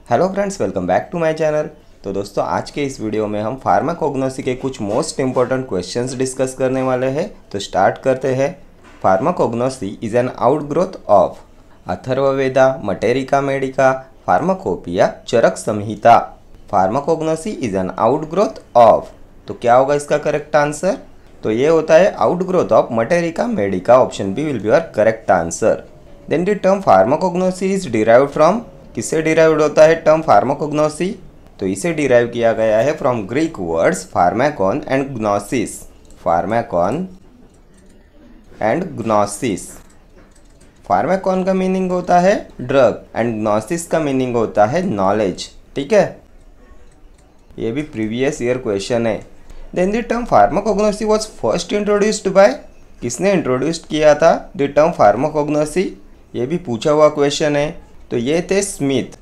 Hello friends, welcome back to my channel. तो दोस्तों, आज के इस वीडियो में हम फार्माकोग्नोसी के कुछ मोस्ट इंपॉर्टेंट क्वेश्चंस डिस्कस करने वाले हैं। तो स्टार्ट करते हैं। Pharmacognosy is an outgrowth of Atharvaveda, materia medica, pharmacopoeia, Charaka Samhita. Pharmacognosy is an outgrowth of, तो क्या होगा इसका करेक्ट आंसर? तो ये होता है outgrowth of materia medica. Option B will be your correct answer. Then the term pharmacognosy is derived from, किससे derived होता है टर्म फार्माकोग्नोसी? तो इसे डिराइव किया गया है from Greek words pharmakon and gnosis. Pharmakon and gnosis. Pharmakon का meaning होता है ड्रग एंड ग्नोसिस का मीनिंग होता है नॉलेज। ठीक है, ये भी प्रीवियस ईयर क्वेश्चन है। Then the term pharmacognosy was first introduced by, किसने इंट्रोड्यूस किया था द टर्म फार्माकोग्नोसी? ये भी पूछा हुआ क्वेश्चन है। तो ये थे स्मिथ।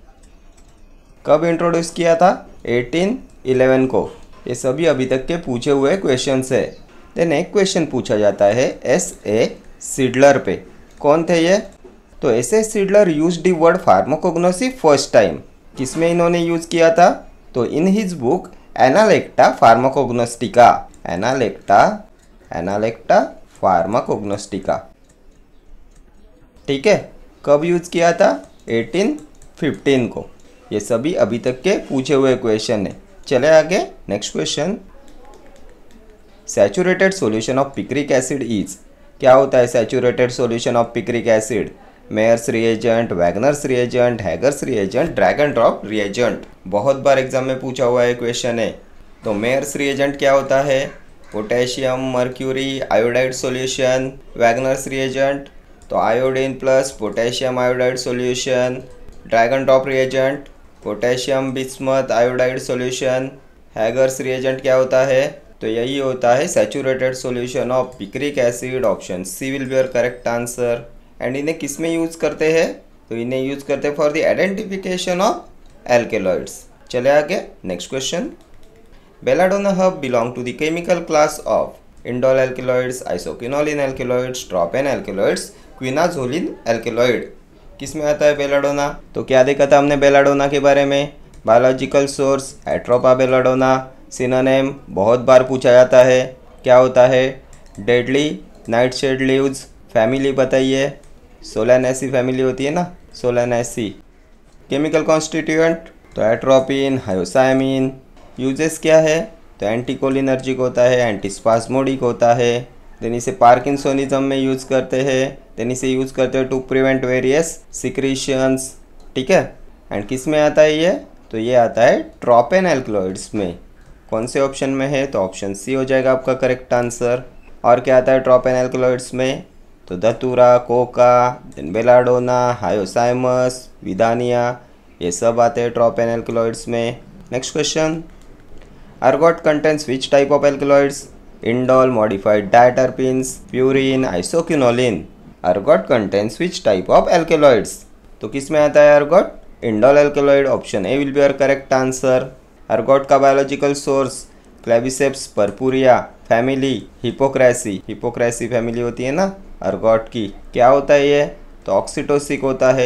कब इंट्रोड्यूस किया था? 1811 को। ये सभी अभी तक के पूछे हुए क्वेश्चंस है। देन एक क्वेश्चन पूछा जाता है S.A. सिडलर पे। कौन थे ये? तो S.A. Seydler used the word pharmacognosy first time. किसमें इन्होंने यूज किया था? तो इन हिज बुक एनालेक्टा फार्माकोग्नोस्टिका। एनालेक्टा फार्माकोग्नोस्टिका। ठीक है, कब यूज किया था? 1815 को। ये सभी अभी तक के पूछे हुए क्वेश्चन है। चले आगे, next question. Saturated solution of picric acid is, क्या होता है saturated solution of picric acid? Mayer's reagent, Wagner's reagent, Hager's reagent, Dragendorff reagent. बहुत बार एग्जाम में पूछा हुआ है क्वेश्चन है। तो मेयर्स रिएजेंट क्या होता है? Potassium mercury iodide solution. Wagner's reagent तो iodine plus potassium iodide solution. Dragendorff reagent potassium bismuth iodide solution. Hager's reagent क्या होता है? तो यही होता है saturated solution of picric acid. Option C will be your correct answer. And इन्हें किस में यूज़ करते हैं? तो इन्हें यूज़ करते हैं for the identification of alkaloids. चले आगे, next question. Belladonna herb belong to the chemical class of indole alkaloids, isoquinoline alkaloids, tropane alkaloids, quinazoline alkaloid. किस में आता है बेलाडोना? तो क्या देखा था हमने बेलाडोना के बारे में? Biological source Atropa belladonna. Synonym बहुत बार पूछा जाता है, क्या होता है? Deadly nightshade leaves. फैमिली बताइए। सोलानेसी फैमिली होती है ना, सोलानेसी। केमिकल कॉन्स्टिट्यूएंट तो एट्रोपिन, हायोसाइमिन। यूजेस क्या है? तो एंटीकोलिनर्जिक होता है, एंटीस्पास्मोडिक होता है। देन इसे पार्किंसोनिज्म में यूज़ करते हैं। देन इसे यूज़ करते हैं टू प्रिवेंट वेरियस सिक्रीशंस। ठीक है, एंड किस में आता है ये? तो ये आता है ट्रोपेन एल्केलॉइड्स में। कौन से ऑप्शन में है? तो ऑप्शन सी हो जाएगा आपका करेक्ट आंसर। और क्या आता है ट्रोपेन एल्केलॉइड्स में? तो datura, coca, then belladonna, hyoscyamus, withania, ये सब आते हैं ट्रोपेन एल्केलॉइड्स में। Next question. Ergot contains which type of alkaloids? Indole, modified diterpenes, purine, isoquinoline. Ergot contains which type of alkaloids? तो किस में आता है ergot? Indole alkaloid. Option A will be your correct answer. Ergot का biological source Claviceps purpurea. Family Hypocreaceae family होती है ना ergot की। क्या होता है ये? तो ऑक्सीटोसिक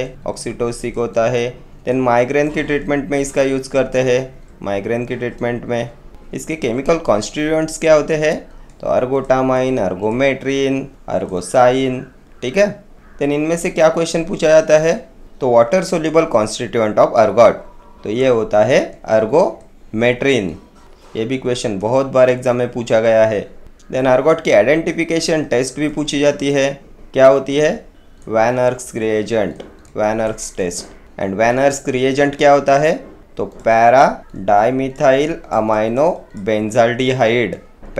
होता है। देन माइग्रेन के ट्रीटमेंट में इसका यूज़ करते हैं। माइग्रेन के ट्रीटमेंट में इसके केमिकल कॉन्स्टिट्यूएंट्स क्या होते हैं? तो अर्गोटामाइन, अर्गोमेट्रिन, अर्गोसाइन। ठीक है, देन इनमें से क्या क्वेश्चन पूछा जाता है? तो water soluble constituent of ergot, तो ये होता है अर्गोमेट्रिन। ये भी क्वेश्चन बहुत बार एग्जाम में पूछा गया है। देन अर्गोट की आइडेंटिफिकेशन टेस्ट भी पूछी जाती है। क्या होती है? Van Urk's reagent, Van Urk's test. And Van Urk's reagent क्या होता है? तो para dimethyl amino benzaldehyde,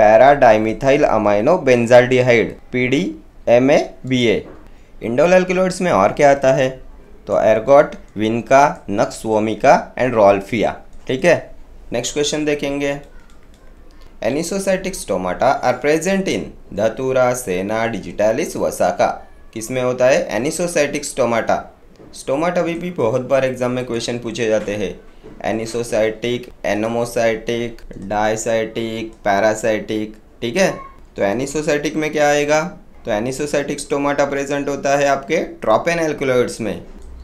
PDMA, indole alkaloids में और क्या आता है? तो ergot, vinca, nux vomica and rauwolfia. ठीक है, नेक्स्ट क्वेश्चन देखेंगे। Anisocytic stomata are present in datura, senna, digitalis, वसाका। किस में होता है एनिसोसाइटिक स्टोमाटा? स्टोमाटा भी बहुत बार एग्जाम में क्वेश्चन पूछे जाते हैं। Anisocytic, anomocytic, diacytic, paracytic. ठीक है, तो एनिसोसाइटिक में क्या आएगा? तो एनिसोसाइटिक स्टोमाटा प्रेजेंट होता है आपके ट्रोपेन एल्केलॉइड्स में।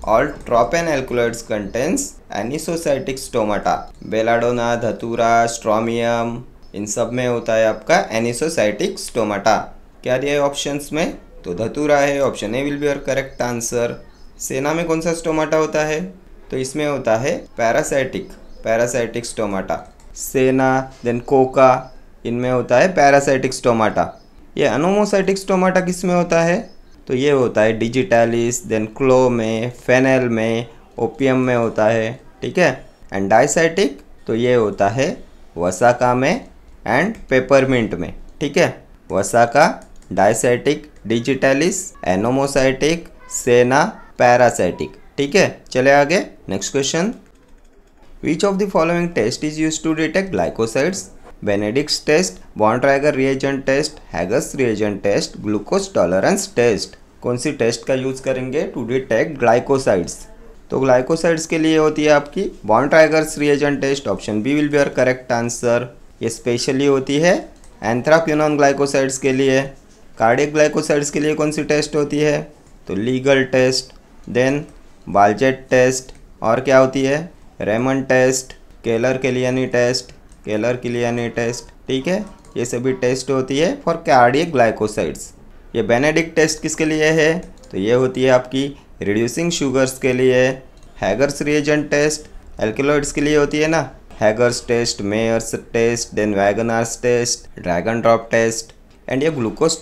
All tropane alkaloids contains anisocytic stomata. Belladonna, datura, stramonium, इन सब में होता है आपका एनिसोसाइटिक स्टोमाटा। क्या दिया है ऑप्शंस में? तो धतूरा है, option A will be your correct answer. Senna में कौन सा स्टोमाटा होता है? तो इसमें होता है paracytic stomata. Senna then coca, इनमें होता है पैरासाइटिक स्टोमाटा। ये अनोमोसाइटिक स्टोमाटा किस में होता है? तो ये होता है डिजिटालिस, देन क्लो में, फेनेल में, ओपियम में होता है, ठीक है। एंड डाइसाइटिक तो ये होता है वसाका में एंड पेपरमिंट में, ठीक है। Vasaka, diacytic, digitalis, anomocytic, senna, paracytic, ठीक है। चले आगे, next question. Which of the following test is use to detect glycosides? Benedict's test, Borntrager reagent test, Hager's reagent test, glucose tolerance test. कौन सी टेस्ट का यूज़ करेंगे टू डिटेक्ट ग्लाइकोसाइड्स? तो glycosides के लिए होती है आपकी Borntrager's reagent test, option B will be your correct answer. ये स्पेशली होती है एंथ्राक्विनोन ग्लाइकोसाइड्स के लिए। कार्डियक ग्लाइकोसाइड्स के लिए कौन सी टेस्ट होती है? तो legal test, then Baljet test, और क्या होती है? रेमन टेस्ट, केलर किलियानी टेस्ट, ठीक है। ये सभी टेस्ट होती है फॉर कार्डियक ग्लाइकोसाइड्स। ये बेनेडिक्ट टेस्ट किसके लिए है? तो ये होती है आपकी रिड्यूसिंग शुगर्स के लिए। हैगर्स रिएजेंट टेस्ट एल्कलॉइड्स के लिए होती है ना, Hager's test, Meyer's test, then Wagner's test, Dragendorff test. And ये ग्लूकोज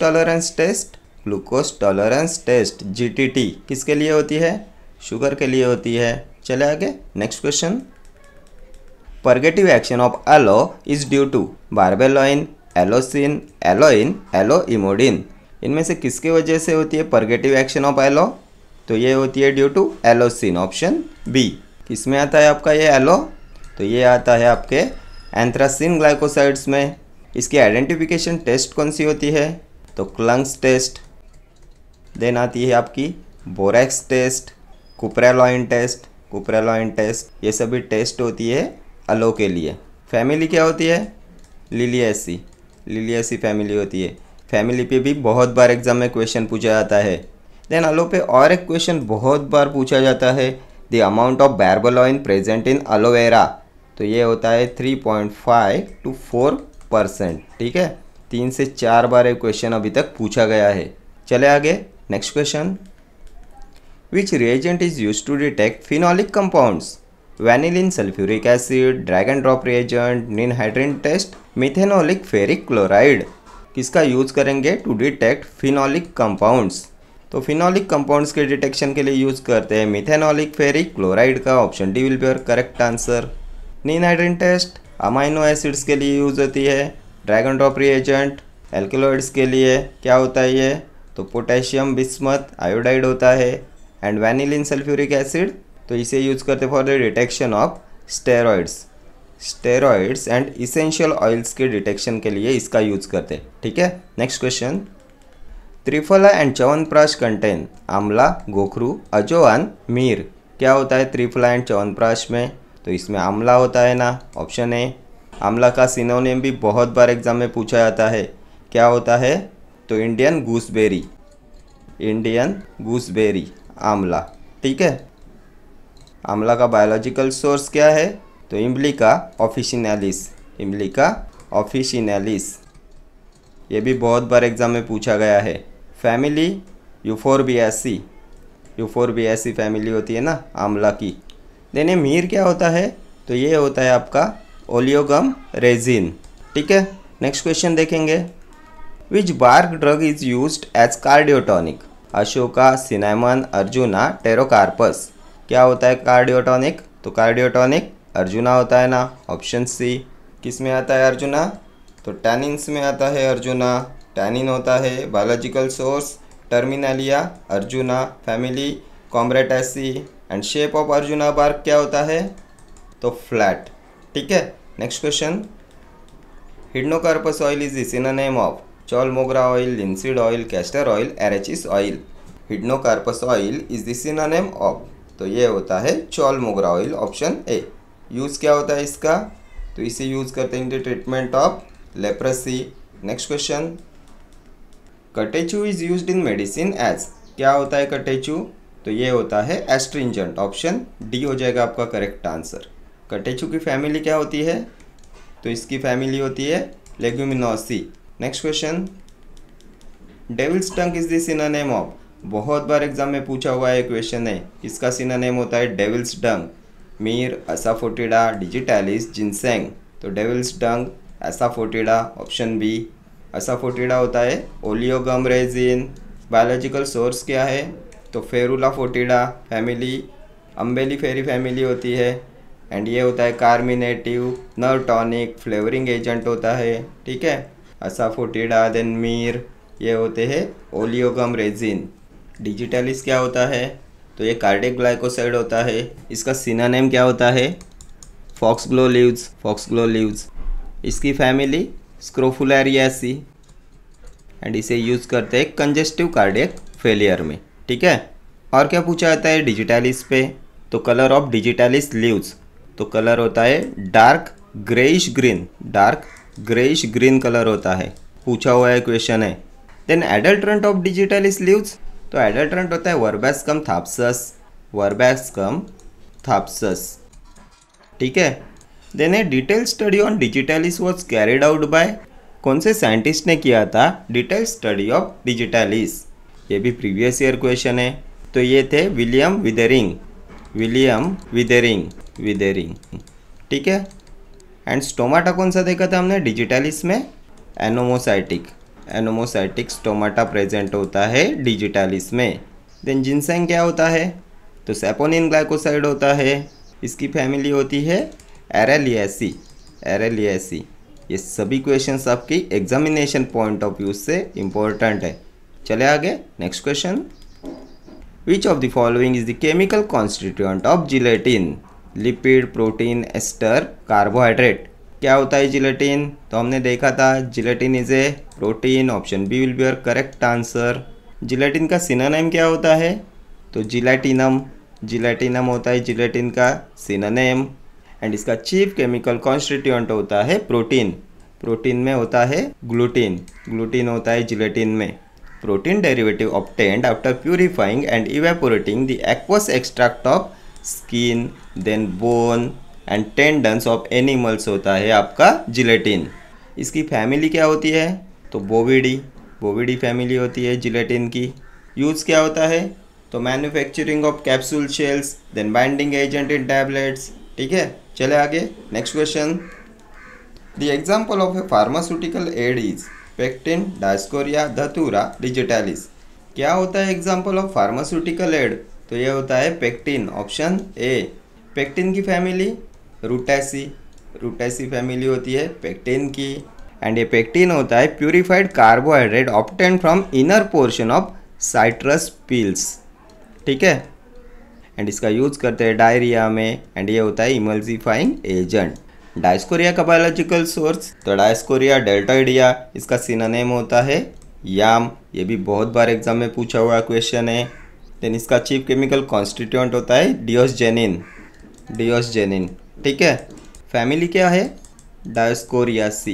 टॉलरेंस टेस्ट GTT किसके लिए होती है? शुगर के लिए होती है। चले आगे, next question. Purgative action of aloe is due to barbaloin, aloesin, aloin, aloe emodin. इनमें से किसकी वजह से होती है purgative action of aloe? तो ये होती है due to aloesin, option B. किस में आता है आपका ये एलो? तो ये आता है आपके एंथ्रासिन ग्लाइकोसाइड्स में। इसकी आइडेंटिफिकेशन टेस्ट कौन सी होती है? तो क्लंग्स टेस्ट, देन आती है आपकी बोरेक्स टेस्ट, कुप्रेलॉइन टेस्ट। ये सभी टेस्ट होती है अलो के लिए। फैमिली क्या होती है? लिलिएसी फैमिली होती है। फैमिली पे भी बहुत बार एग्जाम में क्वेश्चन पूछा जाता है। देन अलो पे और एक क्वेश्चन बहुत बार पूछा जाता है, the amount of barbaloin present in aloe vera. तो ये होता है 3.5 to 4%, ठीक है। 3 से 4 बार ये क्वेश्चन अभी तक पूछा गया है। चले आगे, next question. Which reagent is use to detect phenolic compounds? Vanillin sulphuric acid, Dragendorff reagent, ninhydrin test, methanolic ferric chloride. किसका यूज़ करेंगे टू डिटेक्ट फिनोलिक कंपाउंड्स? तो फिनोलिक कंपाउंड्स के डिटेक्शन के लिए यूज़ करते हैं मिथेनोलिक फेरिक क्लोराइड का, option D will be your correct answer. Ninhydrin test amino acids के लिए यूज़ होती है। ड्रैगन ड्रॉप रिएजेंट एल्कलॉइड्स के लिए क्या होता है ये? तो पोटेशियम बिस्मथ आयोडाइड होता है। एंड वैनिलिन सल्फ्यूरिक एसिड तो इसे यूज़ करते for the detection of steroids and essential oils के डिटेक्शन के लिए इसका यूज़ करते हैं, ठीक है। Next question. Triphala and chyawanprash contain amla, gokhru, अजवाइन, मीर। क्या होता है त्रिफला एंड च्यवनप्राश में? तो इसमें आंवला होता है ना, ऑप्शन ए। आंवला का सिनोनिम भी बहुत बार एग्जाम में पूछा जाता है, क्या होता है? तो इंडियन गूसबेरी आंवला, ठीक है। आंवला का बायोलॉजिकल सोर्स क्या है? तो इम्ब्लिका ऑफिशिनालिस। ये भी बहुत बार एग्जाम में पूछा गया है। फैमिली यूफोरबियासी फैमिली होती है ना आंवला की। देन ये मीर क्या होता है? तो ये होता है आपका ओलियोगम रेजिन, ठीक है। नेक्स्ट क्वेश्चन देखेंगे। Which bark drug is used as cardiotonic? Ashoka, cinnamon, arjuna, Pterocarpus. क्या होता है कार्डियोटॉनिक? तो कार्डियोटॉनिक अर्जुना होता है ना, ऑप्शन सी। किस में आता है अर्जुना? तो टैनिन्स में आता है अर्जुना। टैनिन होता है biological source Terminalia, arjuna family, Combretaceae. And shape of arjuna bark क्या होता है? तो फ्लैट, ठीक है। Next question. Hydnocarpus oil is the synonym of chaulmoogra oil, linseed oil, castor oil, arachis oil. Hydnocarpus oil is the synonym of, तो ये होता है चॉल मोगरा ऑयल, ऑप्शन ए। यूज़ क्या होता है इसका? तो इसे यूज़ करते हैं in the treatment of leprosy. Next question. Catechu is used in medicine as. क्या होता है कटेचू? तो ये होता है एस्ट्रिंजेंट। ऑप्शन डी हो जाएगा आपका करेक्ट आंसर। कटेचू की फैमिली क्या होती है? तो इसकी फैमिली होती है Leguminosae. Next question, devil's dung is the synonym of. बहुत बार एग्जाम में पूछा हुआ है क्वेश्चन है, इसका सिनोनिम होता है devil's dung. Myrrh, asafoetida, digitalis, ginseng. तो devil's dung, asafoetida, option B. Asafoetida होता है ओलियोगम रेजिन। बायोलॉजिकल सोर्स क्या है? तो Ferula foetida family, Umbelliferae family होती है। एंड ये होता है carminative, nerve tonic, flavouring agent होता है। ठीक है, असाफोटिडा, देन मीर, ये होते हैं ओलियोगम रेजिन। डिजिटलिस क्या होता है? तो ये कार्डियक ग्लाइकोसाइड होता है। इसका सिनोनिम क्या होता है? Foxglove leaves, foxglove leaves. इसकी फैमिली स्क्रोफुलरियासी। एंड इसे यूज़ करते हैं कंजेस्टिव कार्डियक फेलियर में। ठीक है, और क्या पूछा जाता है डिजिटलिस पे? तो कलर ऑफ डिजिटलिस लीव्स, तो कलर होता है dark greyish green, dark greyish green colour होता है, पूछा हुआ है क्वेश्चन है। Then adulterant of digitalis leaves, तो एडल्ट्रेंट होता है वर्बेस्कम थाप्सस, वर्बेस्कम थाप्सस। ठीक है, then a detail study on digitalis was carried out by, कौन से साइंटिस्ट ने किया था डिटेल स्टडी ऑफ डिजिटलिस? ये भी प्रीवियस ईयर क्वेश्चन है। तो ये थे विलियम विदेरिंग, विलियम विदेरिंग, विदेरिंग। ठीक है, एंड स्टोमाटा कौन सा देखा था हमने डिजिटलिस में? एनोमोसाइटिक, एनोमोसाइटिक स्टोमाटा प्रेजेंट होता है डिजिटलिस में। देन जिनसेंग क्या होता है? तो सेपोनिन ग्लाइकोसाइड होता है। इसकी फैमिली होती है एरेलियासी, एरेलियासी। ये सभी क्वेश्चंस आपकी एग्जामिनेशन पॉइंट ऑफ व्यू से इम्पोर्टेंट है। चले आगे, next question, which of the following is the chemical constituent of gelatin? Lipid, protein, ester, carbohydrate. क्या होता है जिलेटिन? तो हमने देखा था gelatin is a protein. Option B will be your correct answer. Gelatin का सिनोनिम क्या होता है? तो जिलेटिनम, जिलेटिनम होता है जिलेटिन का सिनोनिम। एंड इसका चीफ केमिकल कॉन्स्टिट्यूएंट होता है प्रोटीन। प्रोटीन में होता है ग्लूटीन, ग्लूटीन होता है जिलेटिन में। Protein derivative obtained after purifying and evaporating the aqueous extract of skin, then bone and tendons of animals होता है आपका जिलेटिन। इसकी फैमिली क्या होती है? तो बोविडी, बोविडी फैमिली होती है जिलेटिन की। यूज़ क्या होता है? तो manufacturing of capsule shells, then binding agent in tablets. ठीक है, चले आगे, next question, the example of a pharmaceutical aid is pectin, Dioscorea, datura, digitalis. क्या होता है एग्जाम्पल ऑफ फार्मास्यूटिकल एड? तो ये होता है पेक्टिन, ऑप्शन ए। पेक्टिन की फैमिली रूटेसी, रूटेसी फैमिली होती है पेक्टिन की। एंड ये पेक्टिन होता है purified carbohydrate obtain from inner portion of citrus peels. ठीक है, एंड इसका यूज़ करते हैं डायरिया में। एंड ये होता है इमल्सिफाइंग एजेंट। डायस्कोरिया का बायोलॉजिकल सोर्स, तो डायस्कोरिया डेल्टोइडिया, इसका सिनोनिम होता है याम। ये भी बहुत बार एग्जाम में पूछा हुआ क्वेश्चन है। देन इसका चीफ केमिकल कॉन्स्टिट्यूएंट होता है डियोसजेनिन, डियोसजेनिन। ठीक है, फैमिली क्या है? डायस्कोरियासी।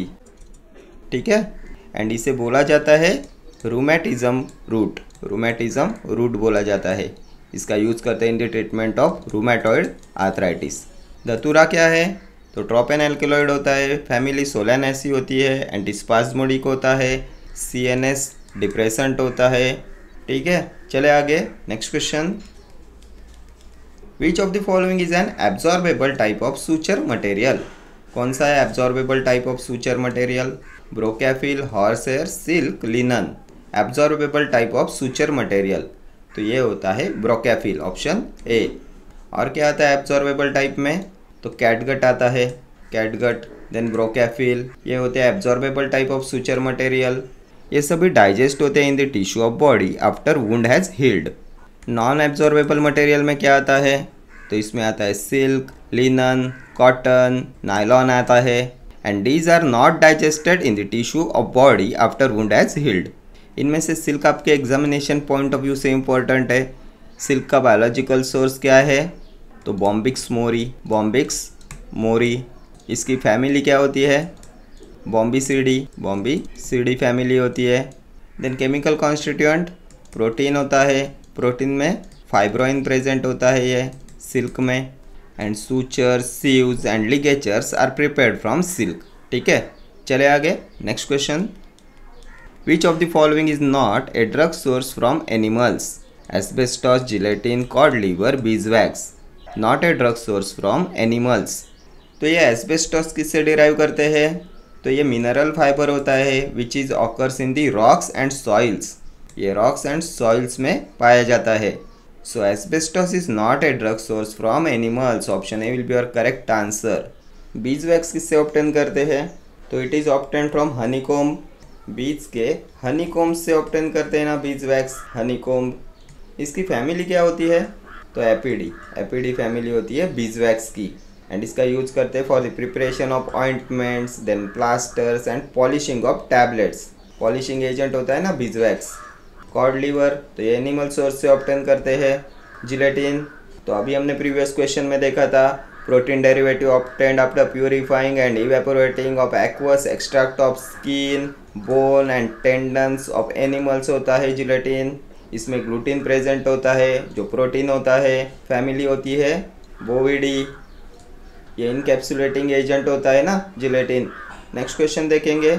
ठीक है, एंड इसे बोला जाता है रूमेटिज्म रूट, रूमेटिज्म रूट बोला जाता है। इसका यूज़ करते हैं in the treatment of rheumatoid arthritis. Datura क्या है? तो ट्रोपेन एल्केलॉइड होता है, फैमिली सोलेनेसी होती है, एंटीस्पाज्मोडिक होता है, सीएनएस डिप्रेसेंट होता है। ठीक है, चले आगे, next question, which of the following is an absorbable type of suture material? कौन सा है absorbable type of suture material? Brokefil, horse hair, silk, linen. Absorbable type of suture material, तो ये होता है ब्रोकेफिल, ऑप्शन ए। और क्या आता है एब्जॉर्बेबल टाइप में? तो कैटगट आता है, कैटगट, देन ब्रोकेफिल, ये होते हैं absorbable type of suture material. ये सभी डाइजेस्ट होते हैं in the tissue of body after wound has healed. Non absorbable material में क्या आता है? तो इसमें आता है सिल्क, लिनन, कॉटन, नायलॉन आता है। And these are not digested in the tissue of body after wound has healed. इनमें से सिल्क आपके एग्जामिनेशन पॉइंट ऑफ व्यू से इम्पोर्टेंट है। सिल्क का बायोलॉजिकल सोर्स क्या है? तो बॉम्बिक्स मोरी, बॉम्बिक्स मोरी। इसकी फैमिली क्या होती है? बॉम्बीसीडी, बॉम्बीसीडी फैमिली होती है। देन केमिकल कॉन्स्टिट्यूएंट प्रोटीन होता है, प्रोटीन में फाइब्रोइन प्रेजेंट होता है ये सिल्क में, and suture, sieves and ligatures are prepared from silk. ठीक है, चले आगे। Next question, which of the following is not a drug source from animals? Asbestos, gelatin, cod liver, beeswax. Not a drug source from animals. तो ये asbestos किससे derive करते हैं? तो ये मिनरल फाइबर होता है which is occurs in the rocks and soils. ये रॉक्स एंड सॉइल्स में पाया जाता है। So asbestos is not a drug source from animals. Option A will be your correct answer. Beeswax किससे ऑब्टेन करते हैं? तो it is obtain from honeycomb. Bees के हनीकॉम्ब से ऑब्टेन करते हैं ना बीजवैक्स, हनीकॉम्ब। इसकी फैमिली क्या होती है? तो एपिडी, एपिडी फैमिली होती है बीजवैक्स की, एंड इसका यूज करते हैं for the preparation of ointments, then plasters and polishing of tablets. Polishing agent होता है ना बीजवैक्स। कॉड लीवर, तो ये एनिमल सोर्स से ऑब्टेन करते हैं। जिलेटिन, तो अभी हमने प्रीवियस क्वेश्चन में देखा था, protein derivative obtained after purifying and evaporating of aqueous extract of skin, bone and tendons of animals होता है जिलेटिन। इसमें ग्लूटीन प्रेजेंट होता है जो प्रोटीन होता है। फैमिली होती है बोविडी। ये इनकैप्सुलेटिंग एजेंट होता है ना जिलेटिन। नेक्स्ट क्वेश्चन देखेंगे,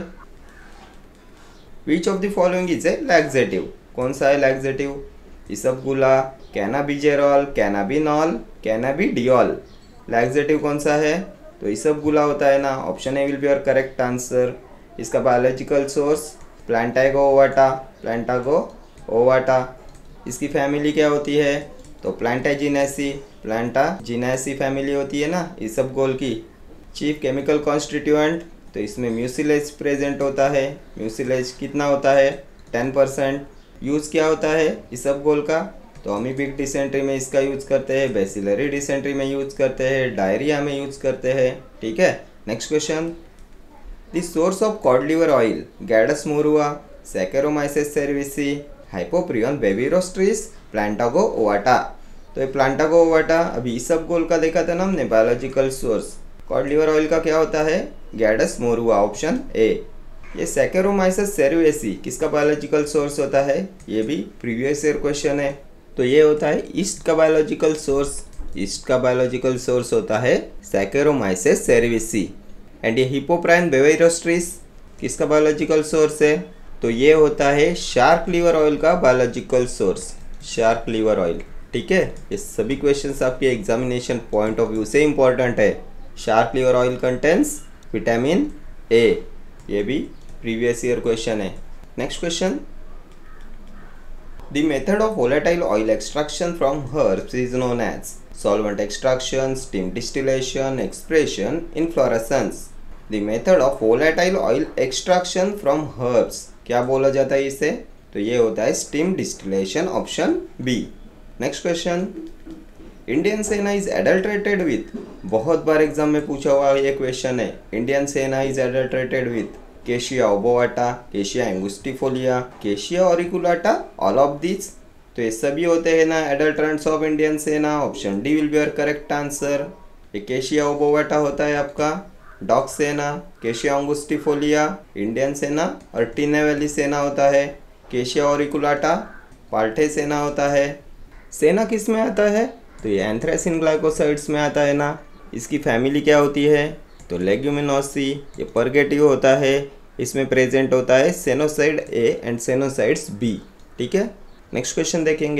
which of the following is a laxative? कौन सा है laxative? Isabgola, cannabigerol, cannabinol, cannabidiol. Laxative कौन सा है? तो इसबगोला होता है ना। Option A will be your correct answer. इसका biological source Plantago ovata, Plantago ovata. इसकी फैमिली क्या होती है? तो प्लांटाजिनेसी, प्लांटाजिनेसी फैमिली होती है ना इसबगोल की। चीफ केमिकल कॉन्स्टिट्यूएंट, तो इसमें म्यूसिलेज प्रेजेंट होता है। म्यूसिलेज कितना होता है? 10%। यूज़ क्या होता है इसबगोल का? तो अमीबिक डिसेंट्री में इसका यूज़ करते हैं, बेसिलरी डिसेंट्री में यूज़ करते हैं, डायरिया में यूज़ करते हैं। ठीक है, next question, the source of cod liver oil, Gadus morhua, Saccharomyces cerevisiae, Hypoprion brevirostris, Plantago ovata. तो ये प्लांटागो ओवाटा अभी इसबगोल का देखा था ना हमने biological source. Cod liver oil का क्या होता है? Gadus morhua, option A. ये सैकेरोमाइसिस सेरेविसी किसका बायोलॉजिकल सोर्स होता है? ये भी प्रीवियस ईयर क्वेश्चन है। तो ये होता है ईस्ट का बायोलॉजिकल सोर्स। ईस्ट का बायोलॉजिकल सोर्स होता है सैकेरोमाइसिस सेरेविसी। एंड ये हिपोप्राइन बेबिरोस्ट्रिस किसका बायोलॉजिकल सोर्स है? तो ये होता है शार्क लिवर ऑयल का biological source, shark liver oil. ठीक है, ये सभी क्वेश्चंस आपके एग्जामिनेशन पॉइंट ऑफ व्यू से इंपॉर्टेंट है। Shark liver oil contains vitamin A, ये भी प्रीवियस ईयर क्वेश्चन है। Next question, the method of volatile oil extraction from herbs is known as solvent extraction, steam distillation, expression, inflorescence. The method of volatile oil extraction from herbs क्या बोला जाता है इसे? तो ये होता है steam distillation, option B. Next question, Indian senna is adulterated with, बहुत बार एग्जाम में पूछा हुआ ये क्वेश्चन है। Indian senna is adulterated with Cassia obovata, Cassia angustifolia, Cassia auriculata, all of this. तो ये सभी होते हैं ना adulterants of Indian senna. Option D will be your correct answer. ये केशिया ओबोवाटा होता है आपका डॉग सेना, केशिया अंगुस्टिफोलिया इंडियन सेना, और टीने वैली सेना होता है। केशिया ऑरिकुलाटा पाल्टे सेना होता है। सेना किस में आता है? तो ये एंथ्रेसिन ग्लाइकोसाइड्स में आता है ना। इसकी फैमिली क्या होती है? तो लेग्यूमिनोसी। ये परगेटिव होता है, इसमें प्रेजेंट होता है sennoside A and sennosides B. ठीक है, नेक्स्ट क्वेश्चन देखेंगे,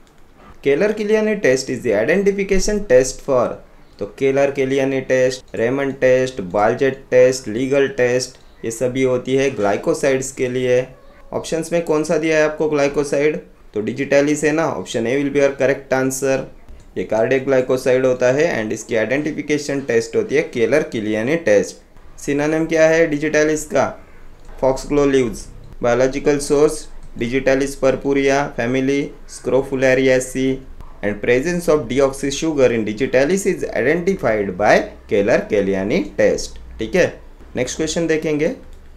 Keller किलियानी test is the identification test for. तो Keller किलियानी test, Raymond test, Baljet test, Legal test, ये सभी होती है ग्लाइकोसाइड्स के लिए। ऑप्शंस में कौन सा दिया है आपको ग्लाइकोसाइड? तो डिजिटैलिस है ना। Option A will be your correct answer. ये कार्डियक ग्लाइकोसाइड होता है एंड इसकी आइडेंटिफिकेशन टेस्ट होती है केलर किलियानी टेस्ट। सिनोनिम क्या है डिजिटैलिस का? Foxglove leaves. Biological source Digitalis purpurea family, Scrofulariaceae, and presence of deoxy sugar in digitalis is identified by Keller-Kelliani test. ठीक है, नेक्स्ट क्वेश्चन देखेंगे,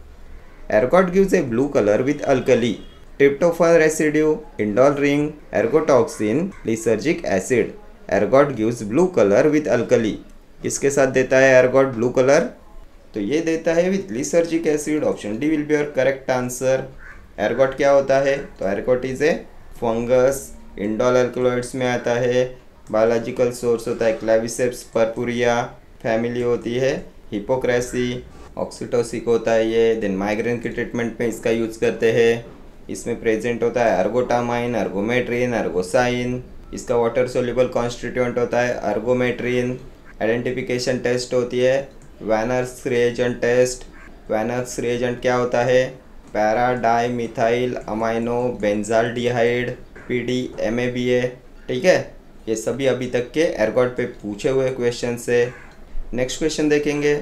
ergot gives a blue color with alkali, tryptophan residue, indole ring, ergotoxin, lysergic acid. ergot gives blue color with alkali, किसके साथ देता है ergot blue color? तो ये देता है with lysergic acid। Option D will be your correct answer. Ergot क्या होता है? तो ergot is a fungus, indole alkaloids में आता है। बायोलॉजिकल सोर्स होता है क्लेविसेप्स पर्पुरिया, फैमिली होती है हिपोक्रेसी, ऑक्सीटोसिक होता है ये। देन माइग्रेन के ट्रीटमेंट में इसका यूज़ करते हैं। इसमें प्रेजेंट होता है अर्गोटामाइन, अर्गोमेट्रिन, अर्गोसाइन। इसका वाटर सोल्यूबल कॉन्स्टिट्यूएंट होता है अर्गोमेट्रिन। आइडेंटिफिकेशन टेस्ट होती है Van Urk's reagent test. Van Urk's reagent क्या होता है? Para dimethyl amino benzaldehyde, PDMABA। ठीक है, ये सभी अभी तक के एर्गॉट पे पूछे हुए क्वेश्चन से। नेक्स्ट क्वेश्चन देखेंगे।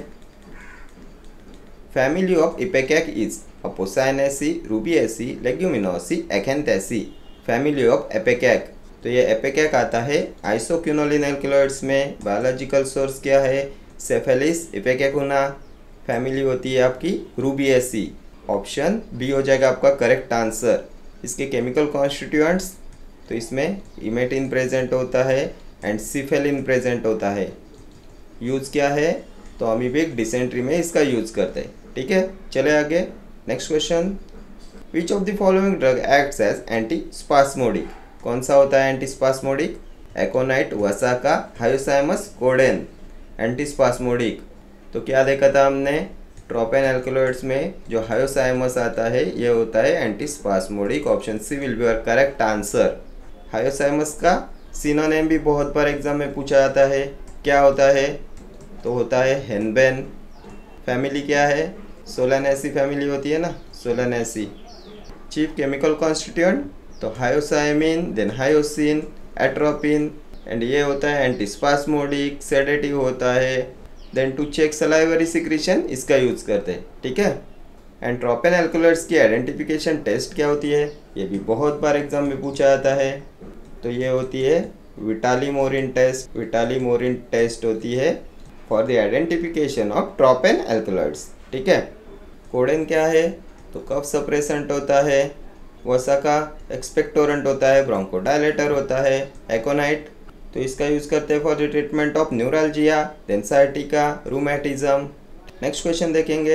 Family of ipecac is Apocynaceae, Rubiaceae, Leguminosae, Acanthaceae. Family of ipecac, तो ये एपेकैक आता है आइसोक्विनोलिन एल्कलॉइड्स में। बायोलॉजिकल सोर्स क्या है? सेफेलिस इपेकैकुना। फैमिली होती है आपकी रूबिएसी। ऑप्शन बी हो जाएगा आपका करेक्ट आंसर। इसके केमिकल कॉन्स्टिट्यूएंट्स, तो इसमें इमेटिन प्रेजेंट होता है एंड सिफेलिन प्रेजेंट होता है। यूज़ क्या है? तो अमीबिक डिसेंट्री में इसका यूज़ करते हैं। ठीक है, चले आगे। Next question, which of the following drug acts as antispasmodic. कौन सा होता है anti spasmodic? Aconite, vasaka, hyoscyamus, codeine. Antispasmodic, तो क्या देखा था हमने? ट्रोपेन एल्कलॉइड्स में जो हायोसाइमस आता है ये होता है anti spasmodic. Option C will be your correct answer. Hyoscyamus का सिनोनिम भी बहुत बार एग्जाम में पूछा जाता है, क्या होता है? तो होता है हेनबेन। फैमिली क्या है? सोलानेसी फैमिली होती है ना, सोलानेसी। चीफ केमिकल कॉन्स्टिट्यूएंट, तो hyoscyamine, then hyoscine, atropine, and ये होता है एंटी स्पास्मोडिक, सेडेटिव होता है। Then to check salivary secretion इसका यूज़ करते हैं। ठीक है, एंड ट्रोपेन एल्कलॉइड्स की आइडेंटिफिकेशन टेस्ट क्या होती है? ये भी बहुत बार एग्जाम में पूछा जाता है। तो ये होती है विटालीमोरिन टेस्ट। विटालीमोरिन टेस्ट होती है for the identification of tropane alkaloids. ठीक है, कोडेन क्या है? तो कफ सप्रेसेंट होता है। वसाका एक्सपेक्टोरेंट होता है, ब्रोंकोडायलेटर होता है। एकोनाइट, तो इसका यूज़ करते हैं for the treatment of neuralgia, then sciatica, rheumatism. Next question देखेंगे।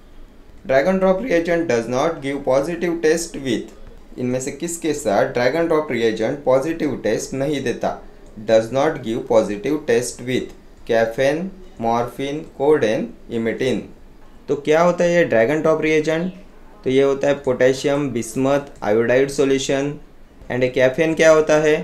Dragendorff reagent does not give positive test with. इनमें से किसके साथ Dragendorff reagent positive test नहीं देता? Does not give positive test with caffeine, morphine, codeine, emetine. तो क्या होता है ये ड्रैगन ड्रॉप रिएजेंट? तो ये होता है potassium bismuth iodide solution. And caffeine क्या होता है?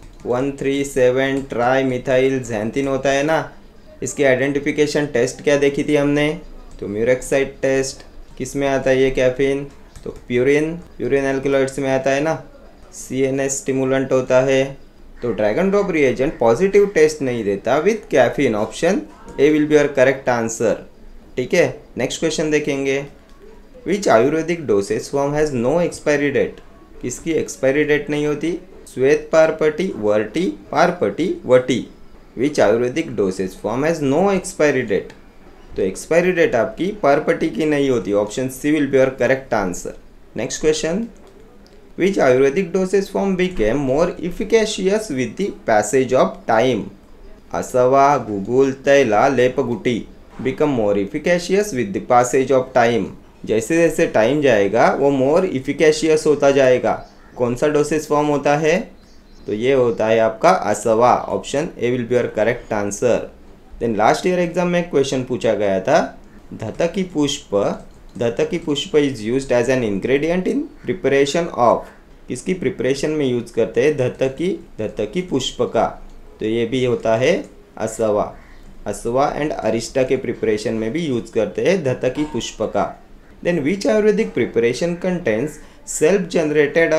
137 ट्राई मिथाइल ज़ैंथिन होता है ना। इसकी आइडेंटिफिकेशन टेस्ट क्या देखी थी हमने? तो म्यूरेक्साइड टेस्ट। किस में आता है ये कैफीन? तो यूरिन एल्कलॉइड्स में आता है ना। CNS स्टिमुलेंट होता है। तो Dragendorff reagent positive test नहीं देता with caffeine. Option A will be your correct answer. ठीक है, नेक्स्ट क्वेश्चन देखेंगे। Which Ayurvedic dosage form has no expiry date. किसकी एक्सपायरी डेट नहीं होती? Shwet parpati, varti, parpati, vati. Which Ayurvedic dosage form has no expiry date. तो expiry date आपकी पारपटी की नहीं होती। Option C will be your correct answer. Next question, which Ayurvedic dosage form became more efficacious with the passage of time. Asava, guggul, taila, lepaguti become more efficacious with the passage of time. जैसे जैसे time जाएगा वो मोर इफिकेशियस होता जाएगा। कौन सा डोसेज फॉर्म होता है? तो ये होता है आपका असवा। Option A will be your correct answer. Then last year exam में क्वेश्चन पूछा गया था, dhataki pushpa is used as an ingredient in preparation of. किसकी प्रिपरेशन में यूज करते हैं? धतकी पुष्प का। तो ये भी होता है असवा एंड अरिष्टा के प्रिपरेशन में भी यूज करते हैं धतकी पुष्प का। Then which Ayurvedic preparation contains self generated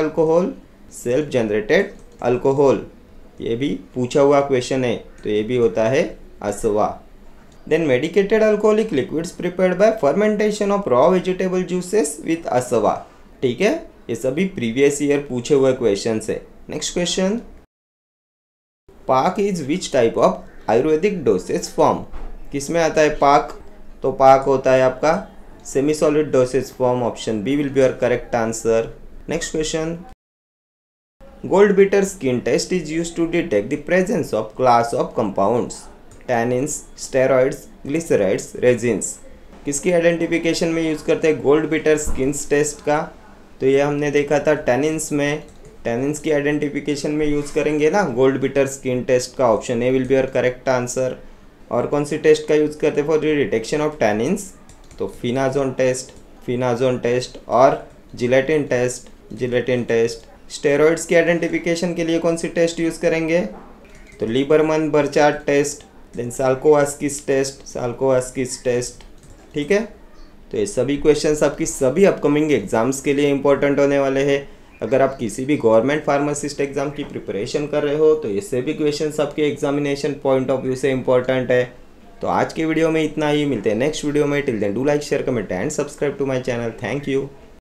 alcohol. ये भी पूछा हुआ क्वेश्चन है, तो ये भी होता है असवा। Then medicated alcoholic liquids prepared by fermentation of raw vegetable juices with asava. ठीक है, ये सभी प्रीवियस ईयर पूछे हुए क्वेश्चन है। Next question, paak is which type of Ayurvedic dosage form. किस में आता है पाक? तो पाक होता है आपका semi solid dosage form. Option B will be your correct answer. Next question, gold beater skin test is used to detect the presence of class of compounds, tannins, steroids, glycerides, resins. किसकी identification में use करते हैं gold beater skin test का? तो ये हमने देखा था टैनिन्स में। टैनिन्स की आइडेंटिफिकेशन में यूज़ करेंगे ना गोल्ड बिटर स्किन टेस्ट का, option A will be your correct answer. और कौन सी टेस्ट का यूज़ करते for the detection of tannins, तो फिनाजोन टेस्ट और जिलेटिन टेस्ट। स्टेरॉइड्स की आइडेंटिफिकेशन के लिए कौन सी टेस्ट यूज़ करेंगे, तो Liebermann Burchard test, then Salkowski test. ठीक है, तो ये सभी क्वेश्चंस आपकी सभी अपकमिंग एग्जाम्स के लिए इंपॉर्टेंट होने वाले हैं। अगर आप किसी भी गवर्नमेंट फार्मासिस्ट एग्जाम की प्रिपरेशन कर रहे हो तो ये सभी क्वेश्चंस आपके एग्जामिनेशन पॉइंट ऑफ व्यू से इंपॉर्टेंट है। तो आज के वीडियो में इतना ही, मिलते हैं नेक्स्ट वीडियो में। Till then do like share comment and subscribe to my channel. Thank you.